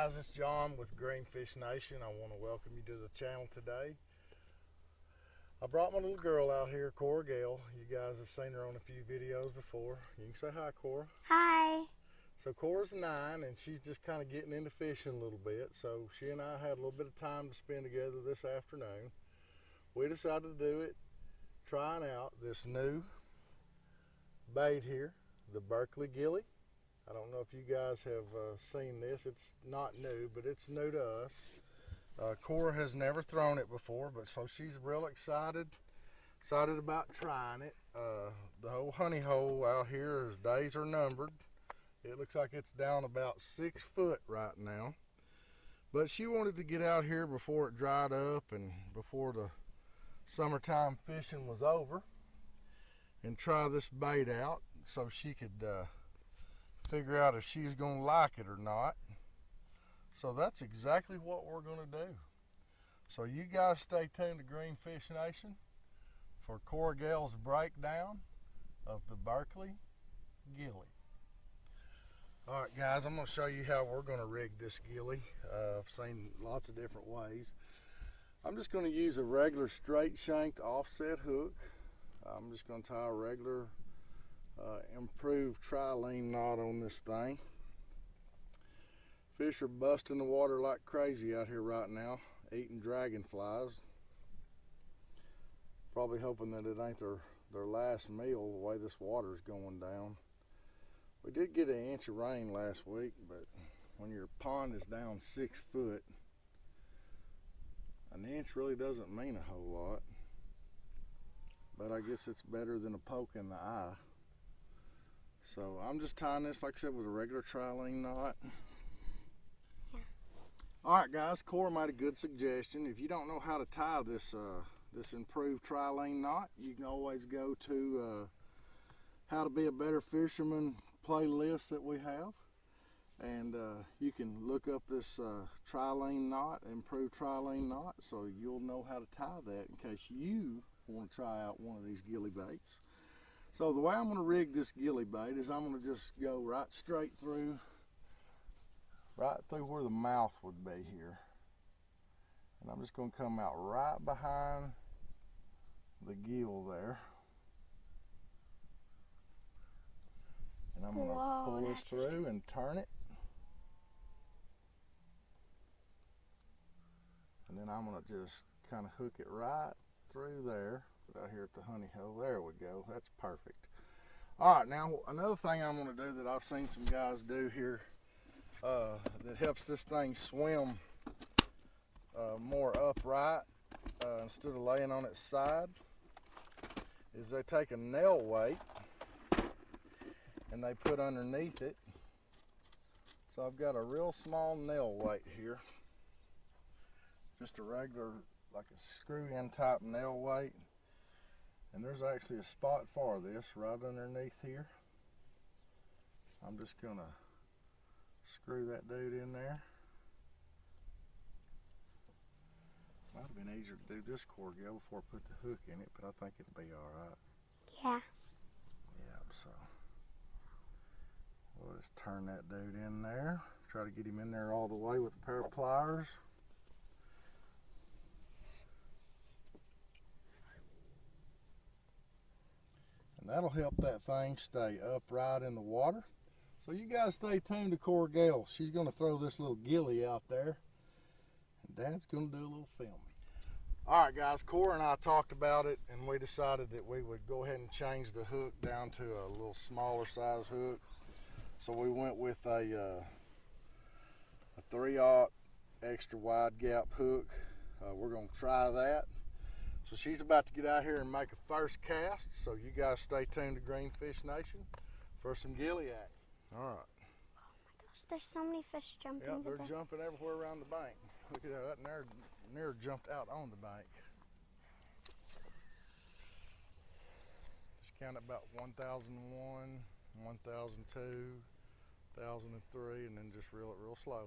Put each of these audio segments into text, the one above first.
guys, it's John with Greenfish Nation. I want to welcome you to the channel today. I brought my little girl out here, CORA. You guys have seen her on a few videos before. You can say hi, CORA. Hi. So CORA's 9 and she's just kind of getting into fishing a little bit. So she and I had a little bit of time to spend together this afternoon. We decided to do it trying out this new bait here, the Berkley Gilly. I don't know if you guys have seen this. It's not new, but it's new to us. CORA has never thrown it before, but so she's real excited about trying it. The whole honey hole out here, his days are numbered. It looks like it's down about 6 foot right now. But she wanted to get out here before it dried up and before the summertime fishing was over and try this bait out so she could figure out if she's going to like it or not. So that's exactly what we're going to do. So you guys stay tuned to Greenfish Nation for CORA Gal's breakdown of the Berkley Gilly. Alright guys, I'm going to show you how we're going to rig this gilly. I've seen lots of different ways. I'm just going to use a regular straight shanked offset hook. I'm just going to tie a regular improved trilene knot on this thing. Fish are busting the water like crazy out here right now, eating dragonflies. Probably hoping that it ain't their last meal the way this water is going down. We did get an inch of rain last week, but when your pond is down 6 foot, an inch really doesn't mean a whole lot. But I guess it's better than a poke in the eye. So I'm just tying this, like I said, with a regular trilene knot. Alright guys, CORA made a good suggestion. If you don't know how to tie this this improved trilene knot, you can always go to How to Be a Better Fisherman playlist that we have. And you can look up this trilene knot, improved trilene knot, so you'll know how to tie that in case you want to try out one of these gilly baits. So the way I'm going to rig this gilly bait is I'm going to just go right straight through, right through where the mouth would be here. And I'm just going to come out right behind the gill there. And I'm going to pull this through and turn it. And then I'm going to just kind of hook it right through there. Out here at the honey hole. There we go. That's perfect. Alright, now another thing I'm going to do that I've seen some guys do here that helps this thing swim more upright instead of laying on its side is they take a nail weight and they put underneath it. So I've got a real small nail weight here. Just a regular, like a screw-in type nail weight. And there's actually a spot for this right underneath here. I'm just going to screw that dude in there. Might have been easier to do this CORA Gal before I put the hook in it, but I think it'll be alright. Yeah. Yep, so we'll just turn that dude in there. Try to get him in there all the way with a pair of pliers. And that'll help that thing stay upright in the water. So you guys stay tuned to CORA Gal. She's going to throw this little gilly out there. And Dad's going to do a little filming. Alright guys, CORA and I talked about it and we decided that we would go ahead and change the hook down to a little smaller size hook. So we went with a 3/0 extra wide gap hook. We're going to try that. So she's about to get out here and make a first cast, so you guys stay tuned to Greenfish Nation for some gilly action. All right. Oh my gosh, there's so many fish jumping. Yeah, they're jumping everywhere around the bank. Look at that, that near jumped out on the bank. Just count about 1001, 1002, 1003, and then just reel it real slow.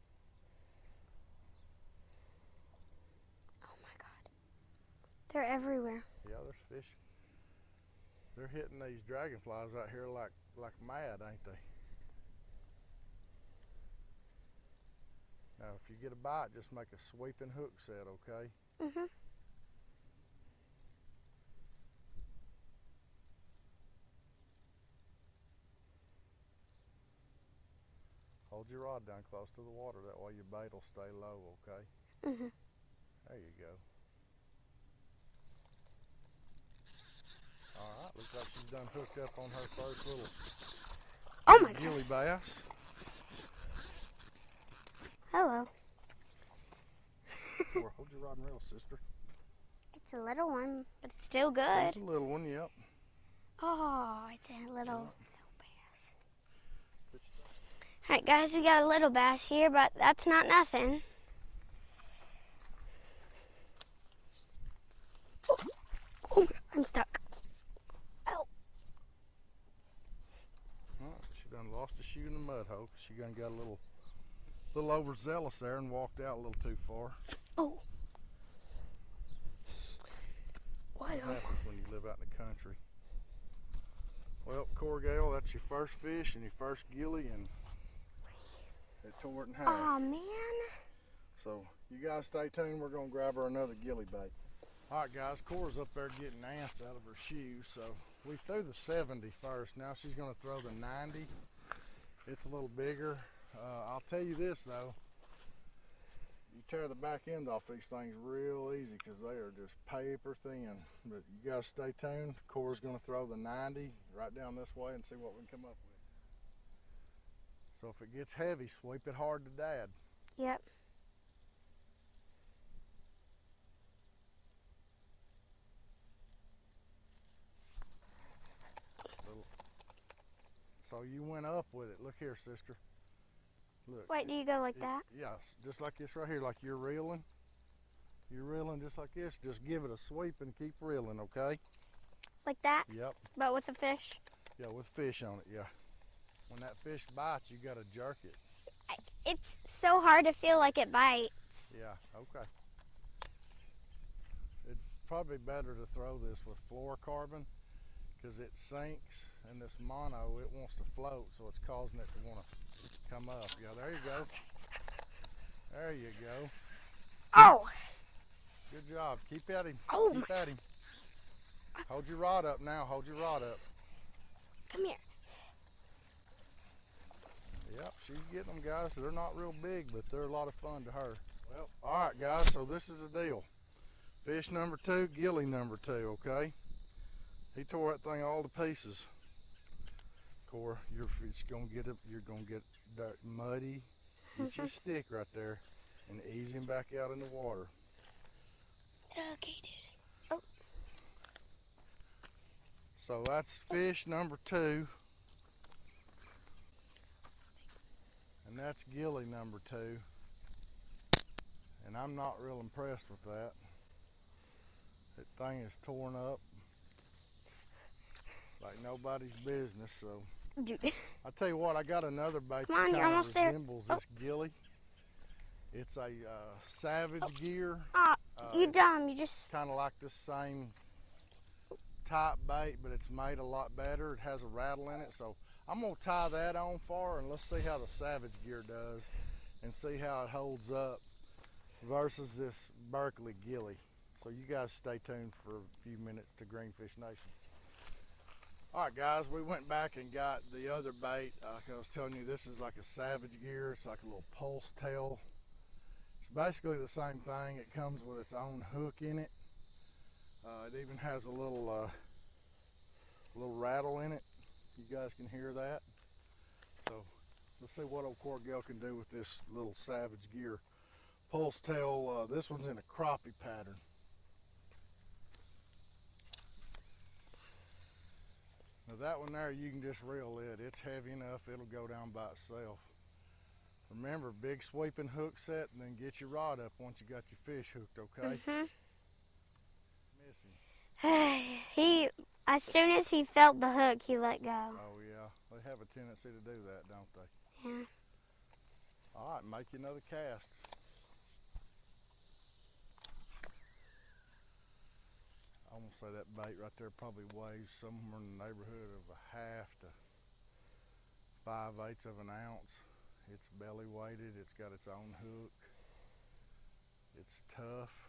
They're everywhere. Yeah, there's fish. They're hitting these dragonflies out here like mad, ain't they? Now, if you get a bite, just make a sweeping hook set, okay? Mm-hmm. Hold your rod down close to the water. That way your bait will stay low, okay? Mm-hmm. There you go. All right, looks like she's done hooked up on her first little Oh my gilly God. bass. Hello. Hold your rod and reel, sister. It's a little one, but it's still good. It's a little one, yep. Oh, it's a little Yep. bass. All right, guys, we got a little bass here, but that's not nothing. Oh, I'm stuck. Oh. She done lost a shoe in the mud hole because she done got a little overzealous there and walked out a little too far. Oh. Wow. What happens when you live out in the country? Well, CORA Gale, that's your first fish and your first gilly, and it tore it in half. Oh man. So you guys stay tuned. We're gonna grab her another gilly bait. All right, guys, Cora's up there getting ants out of her shoes. So we threw the 70 first. Now she's gonna throw the 90. It's a little bigger. I'll tell you this though, you tear the back end off these things real easy because they are just paper thin. But you guys stay tuned. Cora's gonna throw the 90 right down this way and see what we can come up with. So if it gets heavy, sweep it hard to Dad. Yep. So you went up with it. Look here, sister. Look. Wait, do you go like that? Yeah, just like this right here, like you're reeling. You're reeling just like this. Just give it a sweep and keep reeling, okay? Like that? Yep. But with a fish? Yeah, with fish on it, yeah. When that fish bites, you gotta jerk it. It's so hard to feel like it bites. Yeah, okay. It'd probably be better to throw this with fluorocarbon because it sinks, and this mono, it wants to float, so it's causing it to want to come up. Yeah, there you go. There you go. Oh! Good job. Keep at him. Oh Keep at him. Hold your rod up now. Hold your rod up. Come here. Yep, she's getting them, guys. They're not real big, but they're a lot of fun to her. Well, all right, guys, so this is the deal. Fish number 2, gilly number 2, okay? He tore that thing all to pieces. Cora, you're gonna get it. You're gonna get dirt muddy. Get your stick right there and ease him back out in the water. Okay, dude. Oh. So that's fish number 2. And that's gilly number 2. And I'm not real impressed with that. That thing is torn up like nobody's business, so. Dude. I tell you what, I got another bait Come on, that you're kind of almost there. resembles this gilly. It's a Savage gear. You dumb. You just... Kind of like this same type bait, but it's made a lot better. It has a rattle in it, so I'm gonna tie that on for her, and let's see how the Savage gear does and see how it holds up versus this Berkley Gilly. So you guys stay tuned for a few minutes to Greenfish Nation. All right, guys, we went back and got the other bait. Like I was telling you, this is like a Savage gear. It's like a little pulse tail. It's basically the same thing. It comes with its own hook in it. It even has a little rattle in it. You guys can hear that. So let's see what old CORA Gale can do with this little Savage gear pulse tail. This one's in a crappie pattern. Now that one there, you can just reel it. It's heavy enough, it'll go down by itself. Remember, big sweeping hook set, and then get your rod up once you got your fish hooked, okay? Missing. As soon as he felt the hook, he let go. Oh yeah, they have a tendency to do that, don't they? Yeah. All right, make you another cast. I'm gonna say that bait right there probably weighs somewhere in the neighborhood of a 1/2 to 5/8 of an ounce. It's belly weighted, it's got its own hook. It's tough.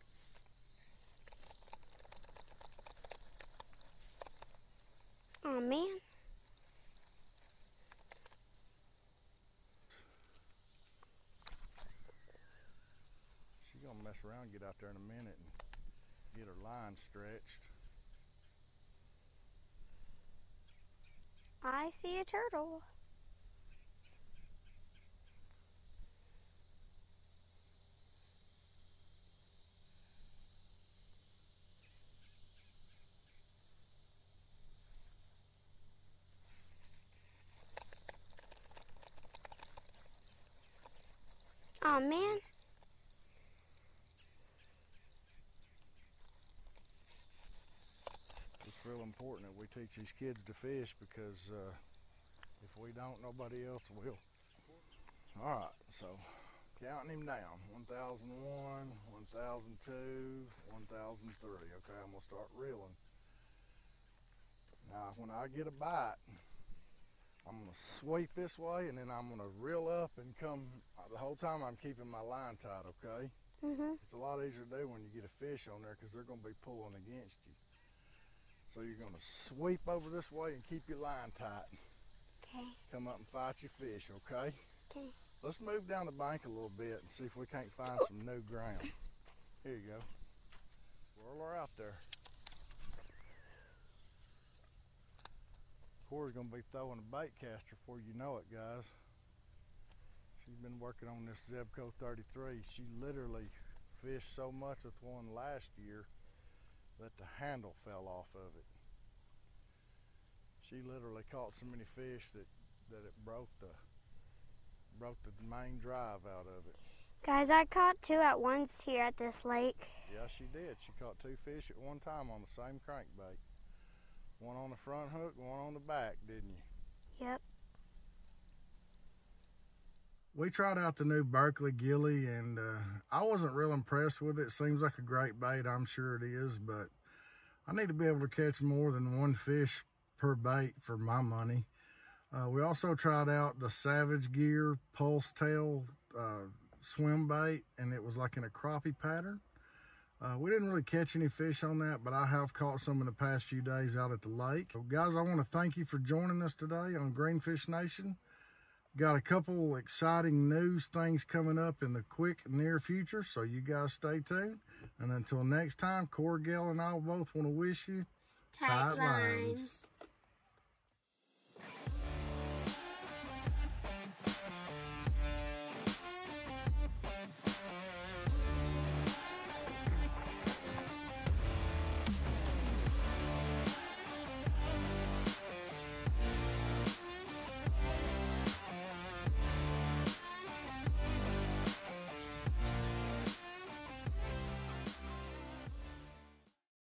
Oh man. She's gonna mess around and get out there in a minute and get her line stretched. I see a turtle. Oh man. It's real important that we teach these kids to fish because if we don't, nobody else will. All right, so counting him down. 1001, 1002, 1003. Okay, I'm gonna start reeling. Now, when I get a bite, I'm gonna sweep this way and then I'm gonna reel up and come. The whole time I'm keeping my line tight, okay? It's a lot easier to do when you get a fish on there because they're gonna be pulling against you. So you're gonna sweep over this way and keep your line tight. Okay. Come up and fight your fish, okay? Okay. Let's move down the bank a little bit and see if we can't find some new ground. Here you go. Whirl her out there. Cora's gonna be throwing a bait caster before you know it, guys. She's been working on this Zebco 33. She literally fished so much with one last year that the handle fell off of it. She literally caught so many fish that it broke the main drive out of it. Guys, I caught 2 at once here at this lake. Yeah, she did. She caught 2 fish at one time on the same crankbait. One on the front hook, one on the back, didn't you? Yep. We tried out the new Berkley Gilly and I wasn't real impressed with it. Seems like a great bait, I'm sure it is, but I need to be able to catch more than 1 fish per bait for my money. We also tried out the Savage Gear Pulse Tail swim bait, and it was like in a crappie pattern. We didn't really catch any fish on that, but I have caught some in the past few days out at the lake. So guys, I want to thank you for joining us today on Greenfish Nation. Got a couple exciting news things coming up in the quick near future, so you guys stay tuned. And until next time, CORA, Gail, and I both want to wish you tight lines.